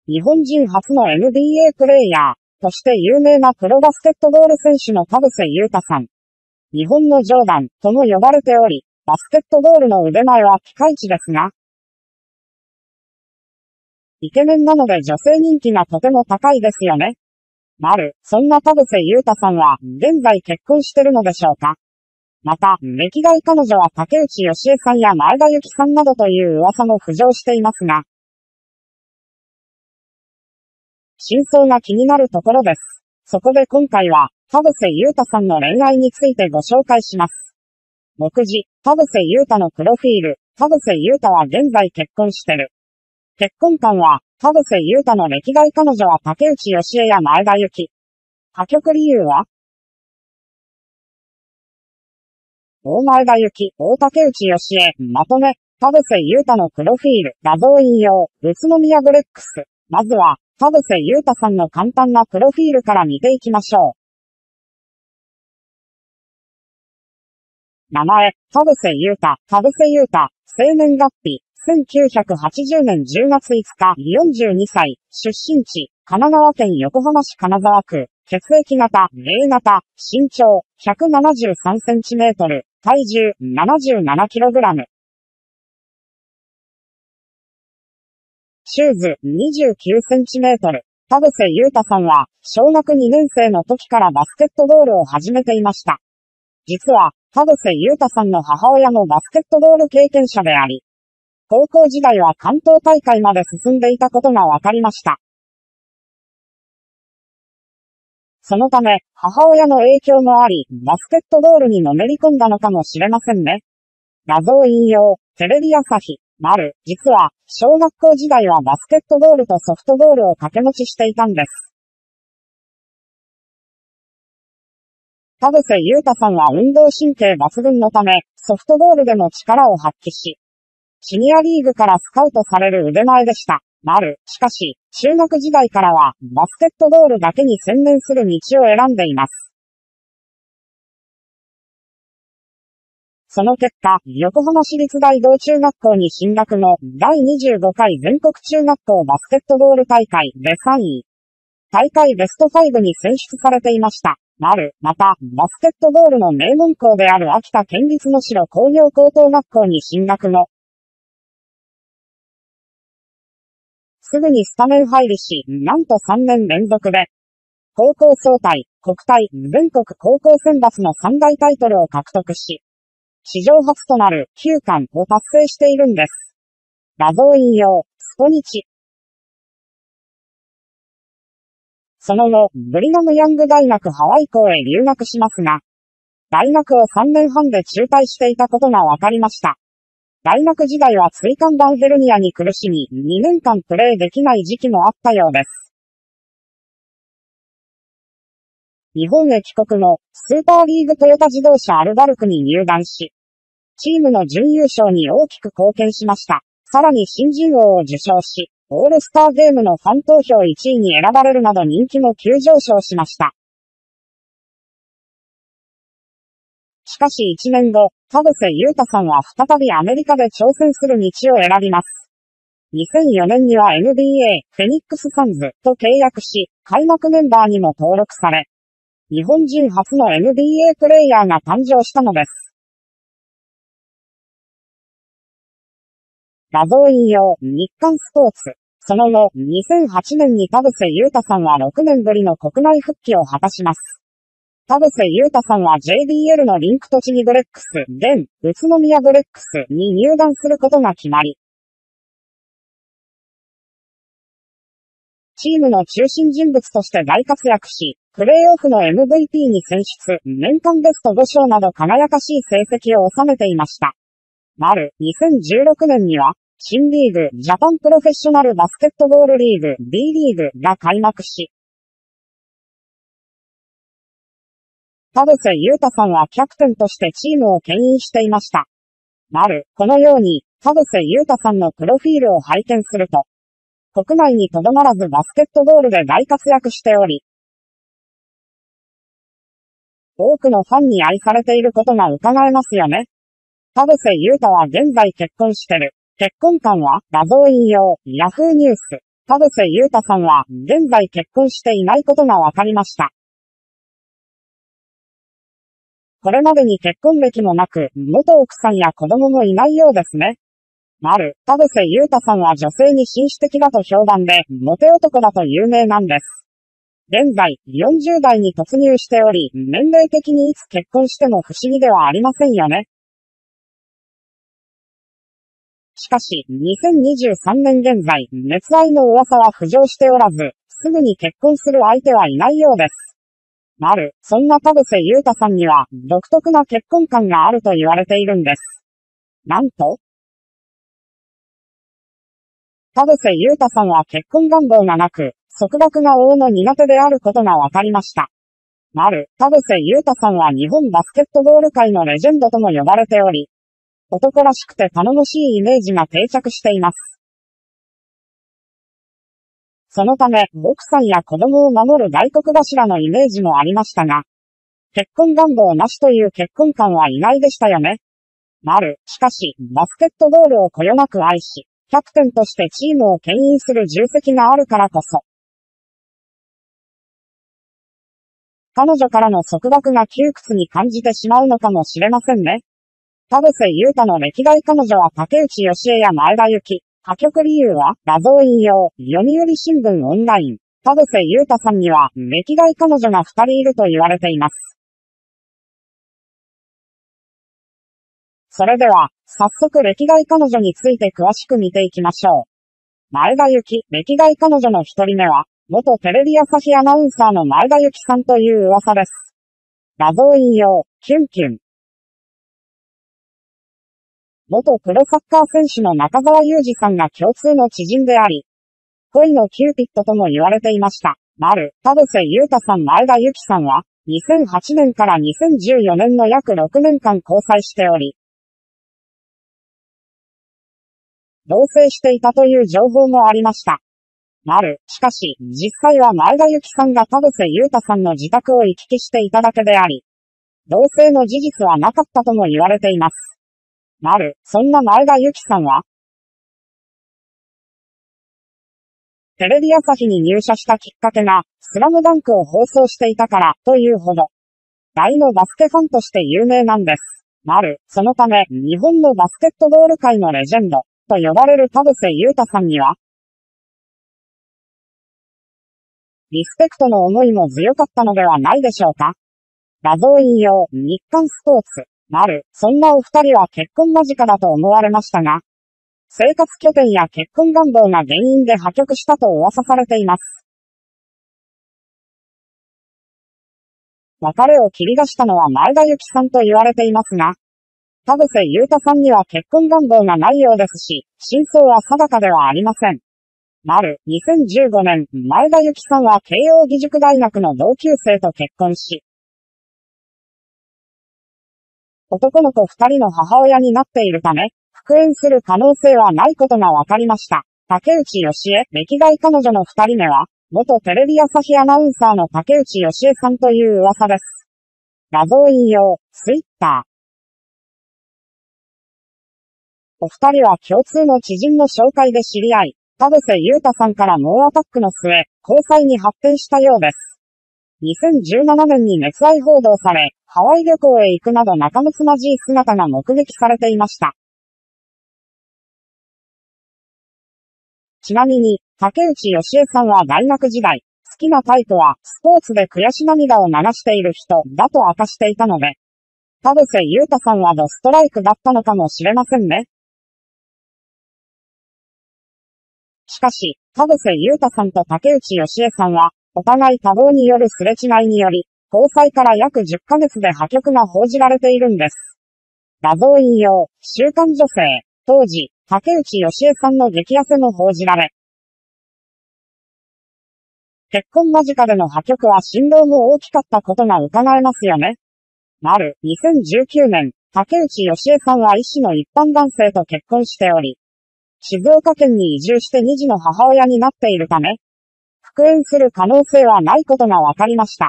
日本人初の NBA プレイヤーとして有名なプロバスケットボール選手の田臥勇太さん。日本のジョーダンとも呼ばれており、バスケットボールの腕前はピカイチですが、イケメンなので女性人気がとても高いですよね。そんな田臥勇太さんは現在結婚してるのでしょうか。また、歴代彼女は竹内義恵さんや前田有紀さんなどという噂も浮上していますが、真相が気になるところです。そこで今回は、田臥勇太さんの恋愛についてご紹介します。目次、田臥勇太のプロフィール。田臥勇太は現在結婚してる。結婚観は、田臥勇太の歴代彼女は竹内義恵や前田有紀。破局理由は大前田有紀、大竹内義恵、まとめ、田臥勇太のプロフィール、画像引用、宇都宮ブレックス。まずは、田臥勇太さんの簡単なプロフィールから見ていきましょう。名前、田臥勇太、生年月日、1980年10月5日、42歳、出身地、神奈川県横浜市金沢区、血液型、A 型、身長、173センチメートル、体重、77キログラム。シューズ、29センチメートル。田臥勇太さんは、小学2年生の時からバスケットボールを始めていました。実は、田臥勇太さんの母親もバスケットボール経験者であり、高校時代は関東大会まで進んでいたことが分かりました。そのため、母親の影響もあり、バスケットボールにのめり込んだのかもしれませんね。画像引用、テレビ朝日。実は、小学校時代はバスケットボールとソフトボールを掛け持ちしていたんです。田臥勇太さんは運動神経抜群のため、ソフトボールでも力を発揮し、シニアリーグからスカウトされる腕前でした。しかし、中学時代からは、バスケットボールだけに専念する道を選んでいます。その結果、横浜市立大道中学校に進学後、第25回全国中学校バスケットボール大会で3位。大会ベスト5に選出されていました。また、バスケットボールの名門校である秋田県立能代工業高等学校に進学後、すぐにスタメン入りし、なんと3年連続で、高校総体、国体、全国高校選抜の3大タイトルを獲得し、史上初となる9冠を達成しているんです。画像引用、スポニチ。その後、ブリナムヤング大学ハワイ校へ留学しますが、大学を3年半で中退していたことが分かりました。大学時代は椎間板ヘルニアに苦しみ、2年間プレーできない時期もあったようです。日本へ帰国後、スーパーリーグトヨタ自動車アルバルクに入団し、チームの準優勝に大きく貢献しました。さらに新人王を受賞し、オールスターゲームのファン投票1位に選ばれるなど人気も急上昇しました。しかし1年後、田臥勇太さんは再びアメリカで挑戦する道を選びます。2004年には NBA、フェニックスサンズと契約し、開幕メンバーにも登録され、日本人初の NBA プレイヤーが誕生したのです。画像引用、日刊スポーツ。その後、2008年に田臥勇太さんは6年ぶりの国内復帰を果たします。田臥勇太さんは JBL のリンク栃木ブレックス、現、宇都宮ブレックスに入団することが決まり、チームの中心人物として大活躍し、プレーオフの MVP に選出、年間ベスト5勝など輝かしい成績を収めていました。2016年には、新リーグ、ジャパンプロフェッショナルバスケットボールリーグ、B リーグが開幕し、田臥勇太さんはキャプテンとしてチームを牽引していました。このように、田臥勇太さんのプロフィールを拝見すると、国内にとどまらずバスケットボールで大活躍しており、多くのファンに愛されていることが伺えますよね。田臥勇太は現在結婚してる。結婚観は画像引用、ヤフーニュース。 田臥勇太さんは、現在結婚していないことが分かりました。これまでに結婚歴もなく、元奥さんや子供もいないようですね。田臥勇太さんは女性に紳士的だと評判で、モテ男だと有名なんです。現在、40代に突入しており、年齢的にいつ結婚しても不思議ではありませんよね。しかし、2023年現在、熱愛の噂は浮上しておらず、すぐに結婚する相手はいないようです。そんな田臥勇太さんには、独特な結婚観があると言われているんです。なんと、田臥勇太さんは結婚願望がなく、束縛が多の苦手であることが分かりました。田臥勇太さんは日本バスケットボール界のレジェンドとも呼ばれており、男らしくて頼もしいイメージが定着しています。そのため、奥さんや子供を守る大黒柱のイメージもありましたが、結婚願望なしという結婚観は意外でしたよね。しかし、バスケットボールをこよなく愛し、キャプテンとしてチームを牽引する重責があるからこそ、彼女からの束縛が窮屈に感じてしまうのかもしれませんね。田臥勇太の歴代彼女は竹内義恵や前田由紀。破局理由は、画像引用、読売新聞オンライン。田臥勇太さんには、歴代彼女が2人いると言われています。それでは、早速歴代彼女について詳しく見ていきましょう。前田由紀、歴代彼女の1人目は、元テレビ朝日アナウンサーの前田由紀さんという噂です。画像引用、キュンキュン。元プロサッカー選手の中澤佑二さんが共通の知人であり、恋のキューピッドとも言われていました。田臥勇太さん前田由紀さんは、2008年から2014年の約6年間交際しており、同棲していたという情報もありました。しかし、実際は前田由紀さんが田臥勇太さんの自宅を行き来していただけであり、同棲の事実はなかったとも言われています。そんな前田由紀さんは、テレビ朝日に入社したきっかけが、スラムダンクを放送していたから、というほど、大のバスケファンとして有名なんです。そのため、日本のバスケットボール界のレジェンド、と呼ばれる田臥勇太さんには、リスペクトの思いも強かったのではないでしょうか。画像引用、日刊スポーツ。そんなお二人は結婚間近だと思われましたが、生活拠点や結婚願望が原因で破局したと噂されています。別れを切り出したのは前田由紀さんと言われていますが、田臥勇太さんには結婚願望がないようですし、真相は定かではありません。2015年、前田由紀さんは慶応義塾大学の同級生と結婚し、男の子2人の母親になっているため、復縁する可能性はないことが分かりました。竹内義恵、歴代彼女の2人目は、元テレビ朝日アナウンサーの竹内義恵さんという噂です。画像引用、ツイッター。お二人は共通の知人の紹介で知り合い、田臥勇太さんから猛アタックの末、交際に発展したようです。2017年に熱愛報道され、ハワイ旅行へ行くなど仲睦まじい姿が目撃されていました。ちなみに、竹内義恵さんは大学時代、好きなタイプは、スポーツで悔し涙を流している人、だと明かしていたので、田臥勇太さんはドストライクだったのかもしれませんね。しかし、田臥勇太さんと竹内義恵さんは、お互い多忙によるすれ違いにより、交際から約10ヶ月で破局が報じられているんです。画像引用、週刊女性、当時、竹内義恵さんの激痩せも報じられ、結婚間近での破局は振動も大きかったことが伺えますよね。2019年、竹内義恵さんは医師の一般男性と結婚しており、静岡県に移住して2児の母親になっているため、復縁する可能性はないことが分かりました。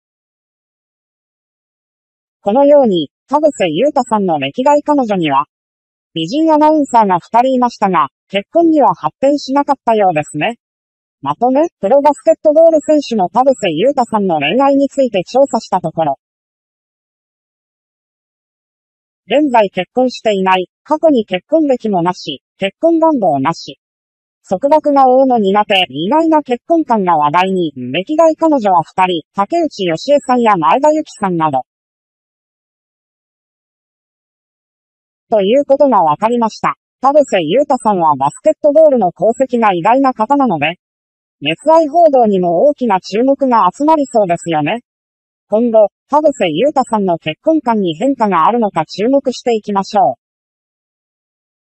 このように、田臥勇太さんの歴代彼女には、美人アナウンサーが2人いましたが、結婚には発展しなかったようですね。 まとめ、プロバスケットボール選手の田臥勇太さんの恋愛について調査したところ、現在結婚していない、過去に結婚歴もなし、結婚願望なし。束縛が多の苦手、意外な結婚観が話題に、歴代彼女は2人、竹内義恵さんや前田由紀さんなど。ということが分かりました。田臥勇太さんはバスケットボールの功績が偉大な方なので、熱愛報道にも大きな注目が集まりそうですよね。今後、田臥勇太さんの結婚観に変化があるのか注目していきましょう。